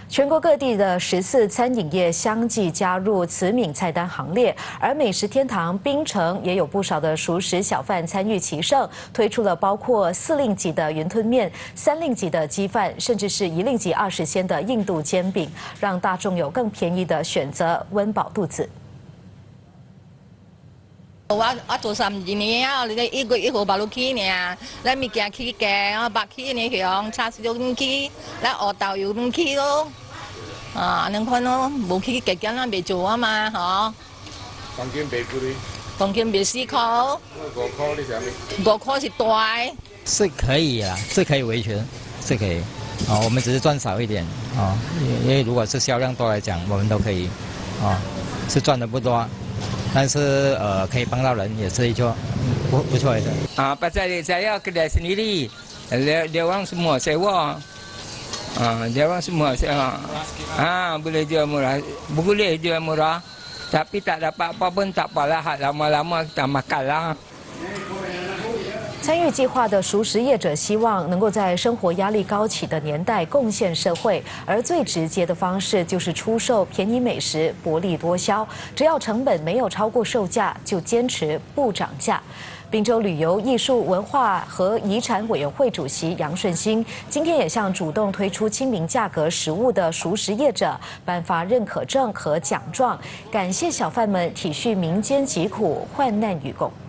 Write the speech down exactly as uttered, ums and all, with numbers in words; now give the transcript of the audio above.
全国各地的十四餐饮业相继加入慈悯菜单行列，而美食天堂槟城也有不少的熟食小贩参与其盛，推出了包括四令级的云吞面、三令级的鸡饭，甚至是一令级二十鲜的印度煎饼，让大众有更便宜的选择，温饱肚子。 我我做三二年啊，你一個一個八六起呢，你物件起價啊，八起呢響，叉燒肉起，你鵝豆又唔起咯，啊，你看咯，冇起價緊啦，未做啊嘛，嗬。 房間賣幾多？ 房間賣四塊。 五塊你想咩？ 五塊是大。 是可以啊，是可以維權，是可以。啊，我們只是賺少一點啊，因為如果是銷量多來講，我們都可以，啊，是賺得不多。 但是呃，可以帮到人，也是一个不不错的。 啊，pasal saya kedai sendiri, dia, dia orang semua sewa. Ah, dia orang semua sewa. Ah, boleh jual murah, boleh jual murah. Tapi tak dapat apa pun tak apalah, lama-lama kita makanlah. 参与计划的熟食业者希望能够在生活压力高企的年代贡献社会，而最直接的方式就是出售便宜美食，薄利多销。只要成本没有超过售价，就坚持不涨价。滨州旅游艺术文化和遗产委员会主席杨顺兴今天也向主动推出亲民价格食物的熟食业者颁发认可证和奖状，感谢小贩们体恤民间疾苦，患难与共。